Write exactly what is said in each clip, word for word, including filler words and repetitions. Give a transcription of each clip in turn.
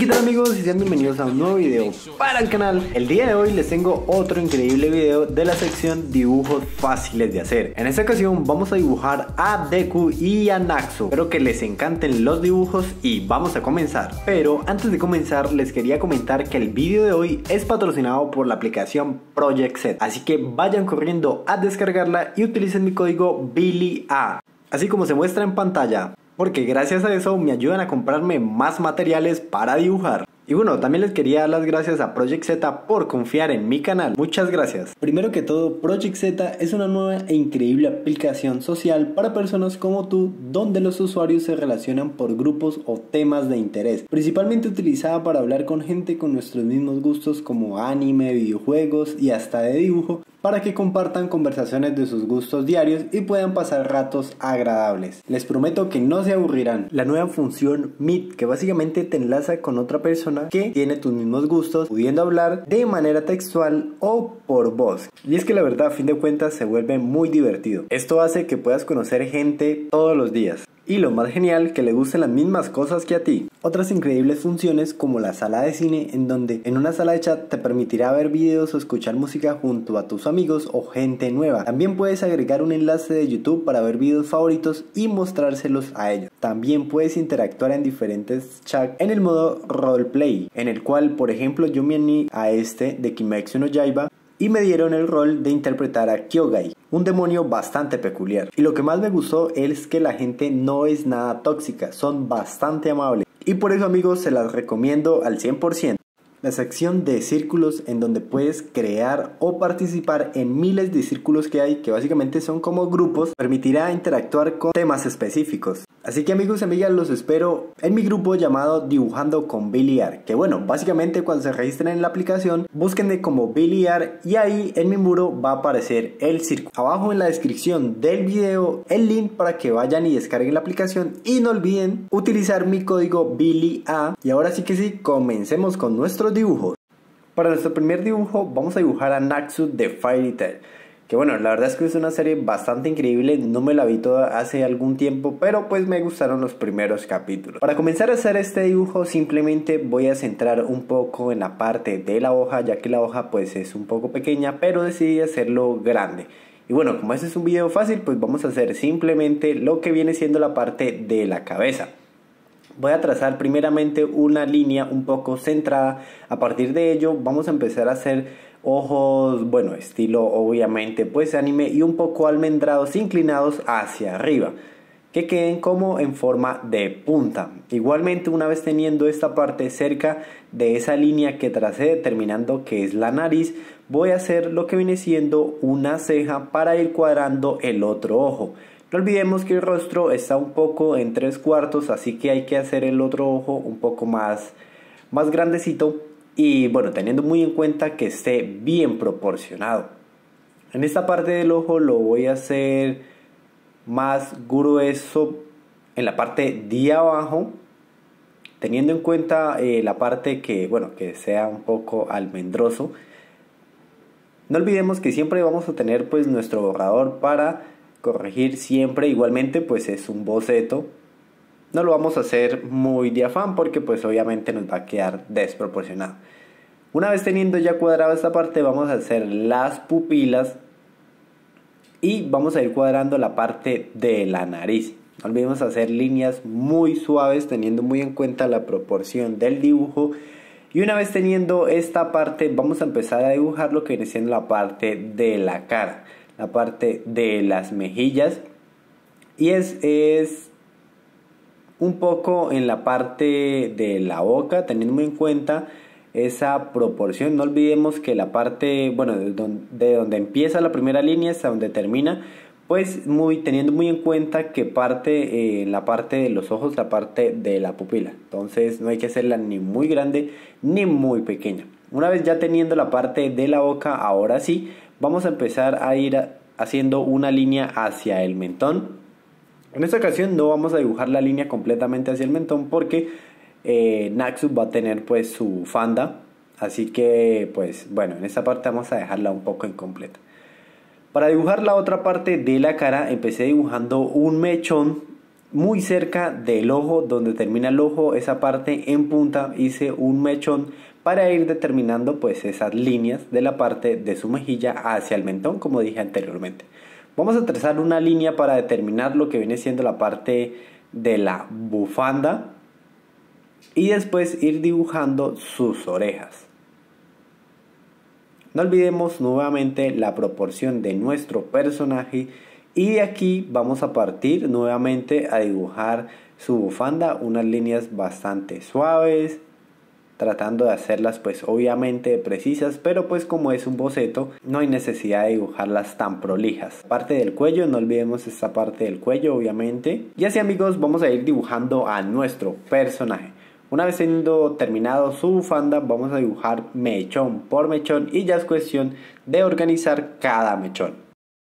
tal amigos y sean bienvenidos a un nuevo video para el canal. El día de hoy les tengo otro increíble video de la sección dibujos fáciles de hacer. En esta ocasión vamos a dibujar a Deku y a Naxo. Espero que les encanten los dibujos y vamos a comenzar. Pero antes de comenzar les quería comentar que el video de hoy es patrocinado por la aplicación Project Zeta, así que vayan corriendo a descargarla y utilicen mi código Billy A, así como se muestra en pantalla, porque gracias a eso me ayudan a comprarme más materiales para dibujar. Y bueno, también les quería dar las gracias a Project Zeta por confiar en mi canal. Muchas gracias. Primero que todo, Project Zeta es una nueva e increíble aplicación social para personas como tú, donde los usuarios se relacionan por grupos o temas de interés, principalmente utilizada para hablar con gente con nuestros mismos gustos como anime, videojuegos y hasta de dibujo, para que compartan conversaciones de sus gustos diarios y puedan pasar ratos agradables. Les prometo que no se aburrirán. La nueva función Meet, que básicamente te enlaza con otra persona que tiene tus mismos gustos, pudiendo hablar de manera textual o por voz. Y es que la verdad, a fin de cuentas, se vuelve muy divertido. Esto hace que puedas conocer gente todos los días. Y lo más genial, que le gusten las mismas cosas que a ti. Otras increíbles funciones como la sala de cine, en donde en una sala de chat te permitirá ver videos o escuchar música junto a tus amigos o gente nueva. También puedes agregar un enlace de YouTube para ver videos favoritos y mostrárselos a ellos. También puedes interactuar en diferentes chats en el modo roleplay, en el cual, por ejemplo, yo me uní a este de Kimetsu no Yaiba y me dieron el rol de interpretar a Kyogai, un demonio bastante peculiar. Y lo que más me gustó es que la gente no es nada tóxica, son bastante amables. Y por eso, amigos, se las recomiendo al cien por ciento. La sección de círculos, en donde puedes crear o participar en miles de círculos que hay, que básicamente son como grupos, permitirá interactuar con temas específicos. Así que, amigos y amigas, los espero en mi grupo llamado Dibujando con Billy R, que bueno, básicamente cuando se registren en la aplicación, búsquenme como Billy R y ahí en mi muro va a aparecer el círculo. Abajo en la descripción del video el link para que vayan y descarguen la aplicación, y no olviden utilizar mi código Billy A. Y ahora sí que sí, comencemos con nuestros dibujos. Para nuestro primer dibujo vamos a dibujar a Naxo de Fairy Tail, que bueno, la verdad es que es una serie bastante increíble. No me la vi toda hace algún tiempo, pero pues me gustaron los primeros capítulos. Para comenzar a hacer este dibujo simplemente voy a centrar un poco en la parte de la hoja, ya que la hoja pues es un poco pequeña, pero decidí hacerlo grande. Y bueno, como este es un video fácil, pues vamos a hacer simplemente lo que viene siendo la parte de la cabeza. Voy a trazar primeramente una línea un poco centrada. A partir de ello vamos a empezar a hacer ojos, bueno, estilo obviamente pues anime, y un poco almendrados inclinados hacia arriba, que queden como en forma de punta. Igualmente, una vez teniendo esta parte cerca de esa línea que tracé, determinando que es la nariz, voy a hacer lo que viene siendo una ceja para ir cuadrando el otro ojo. No olvidemos que el rostro está un poco en tres cuartos, así que hay que hacer el otro ojo un poco más, más grandecito. Y bueno, teniendo muy en cuenta que esté bien proporcionado. En esta parte del ojo lo voy a hacer más grueso en la parte de abajo, teniendo en cuenta eh, la parte que, bueno, que sea un poco almendroso. No olvidemos que siempre vamos a tener pues nuestro borrador para corregir siempre. Igualmente pues es un boceto. No lo vamos a hacer muy de afán porque pues obviamente nos va a quedar desproporcionado. Una vez teniendo ya cuadrada esta parte, vamos a hacer las pupilas y vamos a ir cuadrando la parte de la nariz. No olvidemos hacer líneas muy suaves, teniendo muy en cuenta la proporción del dibujo. Y una vez teniendo esta parte, vamos a empezar a dibujar lo que viene siendo la parte de la cara, la parte de las mejillas. Y es... es un poco en la parte de la boca, teniendo muy en cuenta esa proporción. No olvidemos que la parte, bueno, de donde, de donde empieza la primera línea hasta donde termina, pues muy, teniendo muy en cuenta que parte en eh, la parte de los ojos, la parte de la pupila. Entonces no hay que hacerla ni muy grande ni muy pequeña. Una vez ya teniendo la parte de la boca, ahora sí, vamos a empezar a ir haciendo una línea hacia el mentón. En esta ocasión no vamos a dibujar la línea completamente hacia el mentón porque eh, Naxo va a tener pues su bufanda, así que pues bueno, en esta parte vamos a dejarla un poco incompleta. Para dibujar la otra parte de la cara empecé dibujando un mechón muy cerca del ojo, donde termina el ojo, esa parte en punta, hice un mechón para ir determinando pues esas líneas de la parte de su mejilla hacia el mentón, como dije anteriormente. Vamos a trazar una línea para determinar lo que viene siendo la parte de la bufanda y después ir dibujando sus orejas. No olvidemos nuevamente la proporción de nuestro personaje y de aquí vamos a partir nuevamente a dibujar su bufanda, unas líneas bastante suaves, tratando de hacerlas pues obviamente precisas, pero pues como es un boceto no hay necesidad de dibujarlas tan prolijas. Parte del cuello, no olvidemos esta parte del cuello obviamente. Y así amigos vamos a ir dibujando a nuestro personaje. Una vez teniendo terminado su bufanda vamos a dibujar mechón por mechón y ya es cuestión de organizar cada mechón.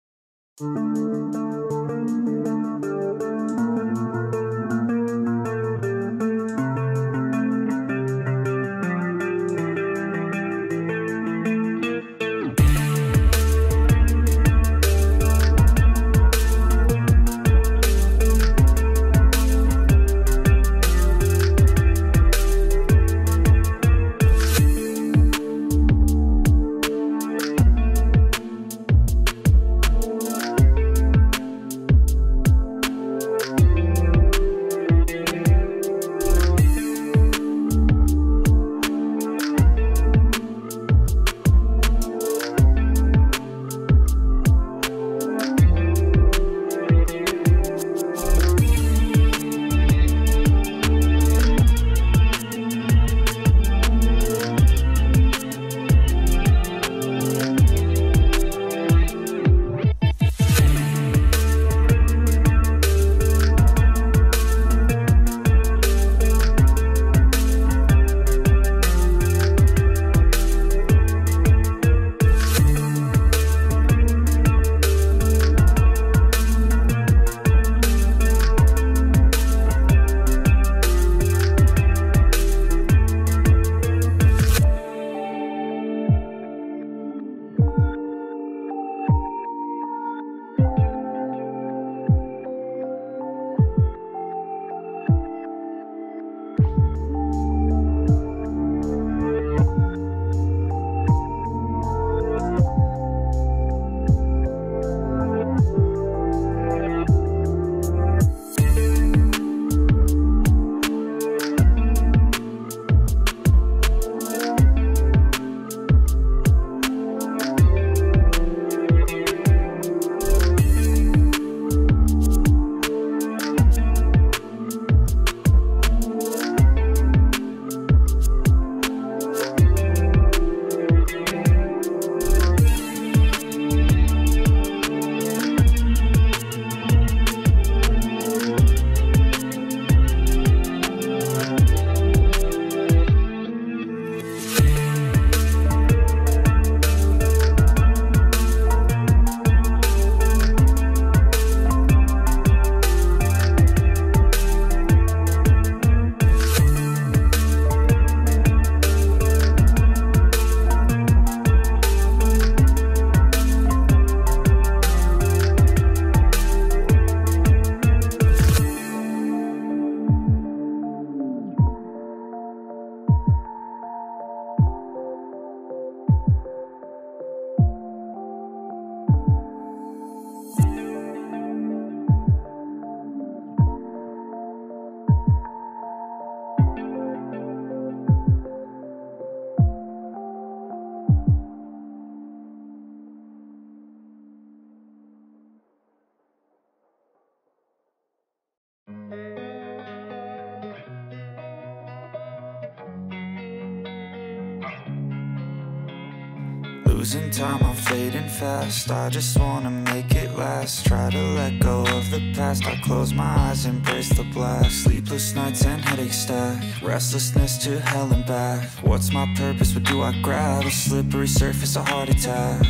Losing time, I'm fading fast. I just wanna make it last. Try to let go of the past. I close my eyes, embrace the blast. Sleepless nights and headaches stack. Restlessness to hell and back. What's my purpose? What do I grab? A slippery surface, a heart attack.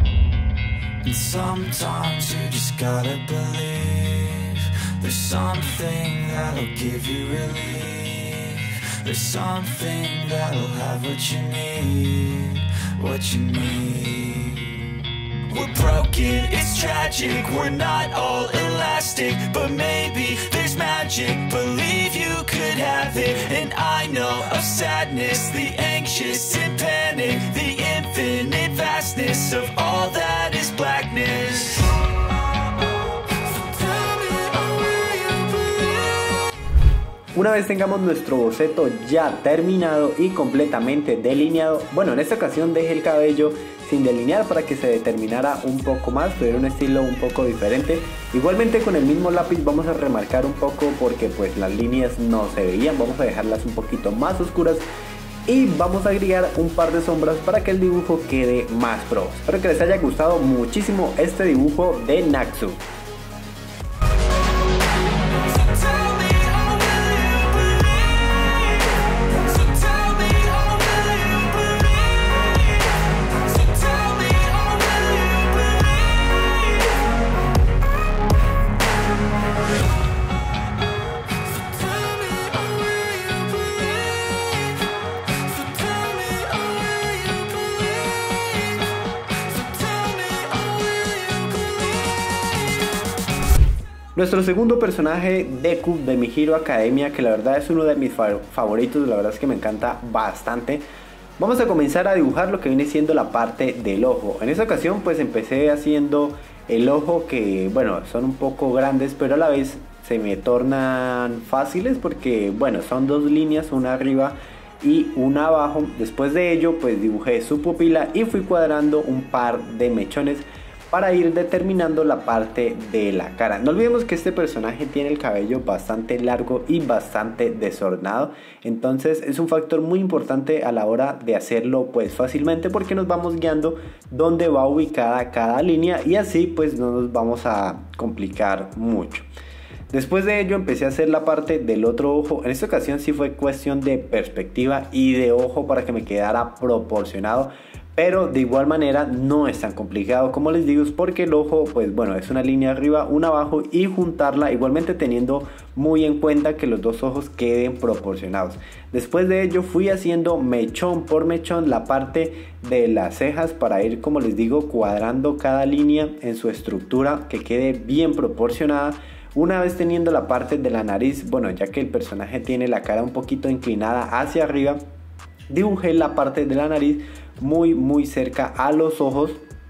And sometimes you just gotta believe there's something that'll give you relief. There's something that'll have what you need, what you need. We're broken, it's is tragic. We're not all elastic, but maybe there's magic. Believe you could have it, and I know of sadness, the anxious and panic, the infinite vastness of all that is blackness. Una vez tengamos nuestro boceto ya terminado y completamente delineado, bueno, en esta ocasión dejé el cabello sin delinear para que se determinara un poco más, tuviera un estilo un poco diferente. Igualmente con el mismo lápiz vamos a remarcar un poco porque pues las líneas no se veían, vamos a dejarlas un poquito más oscuras y vamos a agregar un par de sombras para que el dibujo quede más pro. Espero que les haya gustado muchísimo este dibujo de Naxu. Nuestro segundo personaje, Deku de My Hero Academia, que la verdad es uno de mis favoritos, la verdad es que me encanta bastante. Vamos a comenzar a dibujar lo que viene siendo la parte del ojo. En esta ocasión pues empecé haciendo el ojo, que bueno, son un poco grandes, pero a la vez se me tornan fáciles porque bueno, son dos líneas, una arriba y una abajo. Después de ello pues dibujé su pupila y fui cuadrando un par de mechones para ir determinando la parte de la cara. No olvidemos que este personaje tiene el cabello bastante largo y bastante desordenado, entonces es un factor muy importante a la hora de hacerlo pues fácilmente, porque nos vamos guiando dónde va ubicada cada línea y así pues no nos vamos a complicar mucho. Después de ello empecé a hacer la parte del otro ojo. En esta ocasión sí fue cuestión de perspectiva y de ojo para que me quedara proporcionado, pero de igual manera no es tan complicado como les digo, es porque el ojo pues bueno, es una línea arriba, una abajo y juntarla, igualmente teniendo muy en cuenta que los dos ojos queden proporcionados. Después de ello fui haciendo mechón por mechón la parte de las cejas para ir, como les digo, cuadrando cada línea en su estructura que quede bien proporcionada. Una vez teniendo la parte de la nariz, bueno, ya que el personaje tiene la cara un poquito inclinada hacia arriba, dibujé la parte de la nariz muy muy cerca a los ojos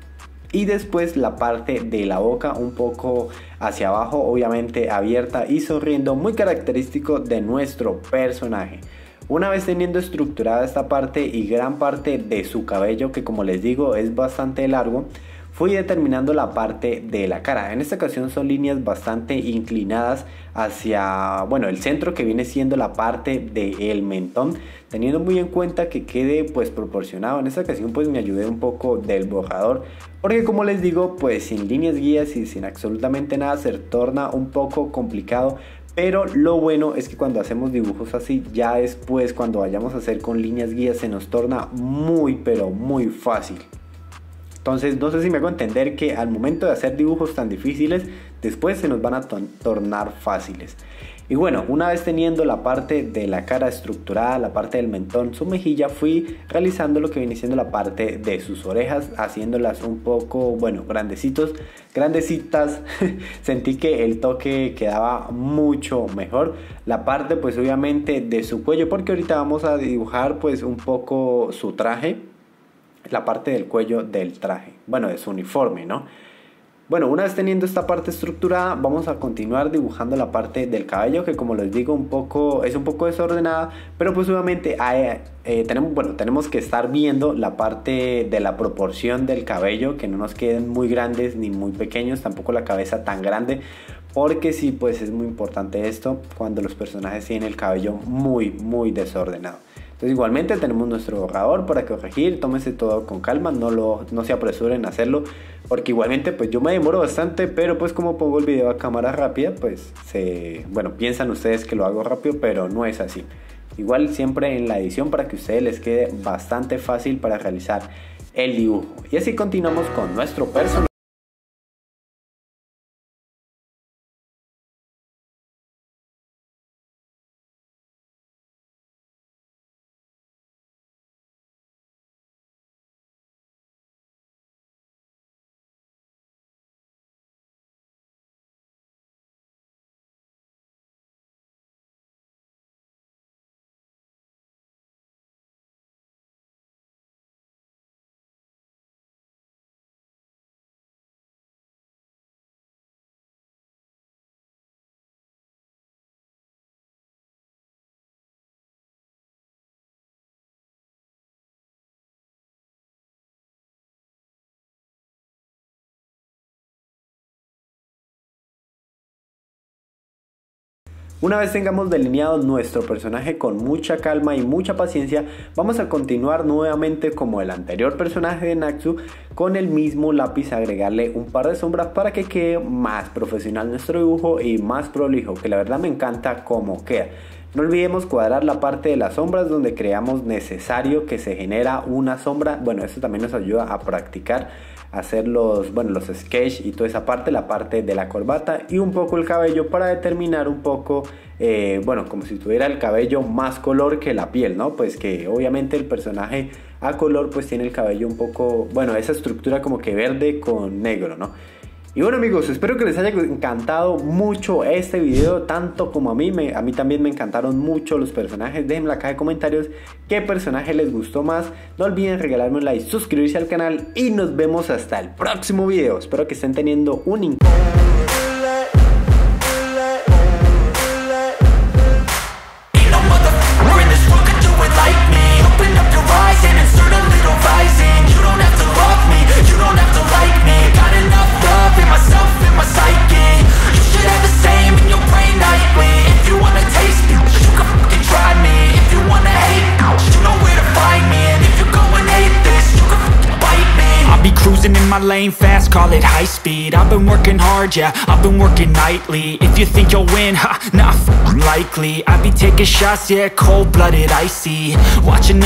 y después la parte de la boca un poco hacia abajo, obviamente abierta y sonriendo, muy característico de nuestro personaje. Una vez teniendo estructurada esta parte y gran parte de su cabello, que como les digo es bastante largo, fui determinando la parte de la cara. En esta ocasión son líneas bastante inclinadas hacia, bueno, el centro, que viene siendo la parte del mentón, teniendo muy en cuenta que quede pues proporcionado. En esta ocasión pues me ayudé un poco del borrador, porque como les digo pues sin líneas guías y sin absolutamente nada se torna un poco complicado. Pero lo bueno es que cuando hacemos dibujos así, ya después cuando vayamos a hacer con líneas guías se nos torna muy pero muy fácil. Entonces no sé si me hago entender que al momento de hacer dibujos tan difíciles, después se nos van a tornar fáciles. Y bueno, una vez teniendo la parte de la cara estructurada, la parte del mentón, su mejilla, fui realizando lo que viene siendo la parte de sus orejas, haciéndolas un poco, bueno, grandecitos, grandecitas. Sentí que el toque quedaba mucho mejor. La parte pues obviamente de su cuello, porque ahorita vamos a dibujar pues un poco su traje, la parte del cuello del traje, bueno, de su uniforme, ¿no? Bueno, una vez teniendo esta parte estructurada, vamos a continuar dibujando la parte del cabello, que como les digo un poco, es un poco desordenada, pero pues obviamente hay, eh, tenemos, bueno, tenemos que estar viendo la parte de la proporción del cabello, que no nos queden muy grandes ni muy pequeños, tampoco la cabeza tan grande, porque sí, pues es muy importante esto cuando los personajes tienen el cabello muy, muy desordenado. Entonces igualmente tenemos nuestro borrador para corregir, tómense todo con calma, no, lo, no se apresuren a hacerlo, porque igualmente pues yo me demoro bastante, pero pues como pongo el video a cámara rápida, pues se, bueno, piensan ustedes que lo hago rápido, pero no es así. Igual siempre en la edición para que a ustedes les quede bastante fácil para realizar el dibujo. Y así continuamos con nuestro personaje. Una vez tengamos delineado nuestro personaje con mucha calma y mucha paciencia, vamos a continuar nuevamente como el anterior personaje de Naxu, con el mismo lápiz agregarle un par de sombras para que quede más profesional nuestro dibujo y más prolijo, que la verdad me encanta cómo queda. No olvidemos cuadrar la parte de las sombras donde creamos necesario que se genera una sombra. Bueno, esto también nos ayuda a practicar, a hacer los, bueno, los sketch y toda esa parte, la parte de la corbata y un poco el cabello para determinar un poco, eh, bueno, como si tuviera el cabello más color que la piel, ¿no? Pues que obviamente el personaje a color pues tiene el cabello un poco, bueno, esa estructura como que verde con negro, ¿no? Y bueno amigos, espero que les haya encantado mucho este video, tanto como a mí, me, a mí también me encantaron mucho los personajes. Déjenme en la caja de comentarios qué personaje les gustó más. No olviden regalarme un like, suscribirse al canal y nos vemos hasta el próximo video. Espero que estén teniendo un increíble... Cruising in my lane fast, call it high speed. I've been working hard, yeah, I've been working nightly. If you think you'll win, ha, nah, f***ing likely. I be taking shots, yeah, cold-blooded, icy. Watching